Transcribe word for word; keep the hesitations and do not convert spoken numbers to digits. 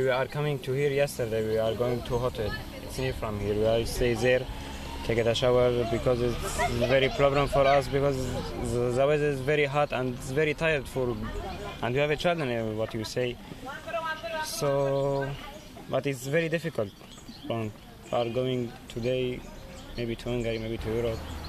we are coming to here yesterday. We are going to hotel. It's near from here. We will stay there, take a shower because it's very problem for us because the, the weather is very hot and it's very tired for, and we have a children. What you say? So, but it's very difficult. We are going today, maybe to Hungary, maybe to Europe.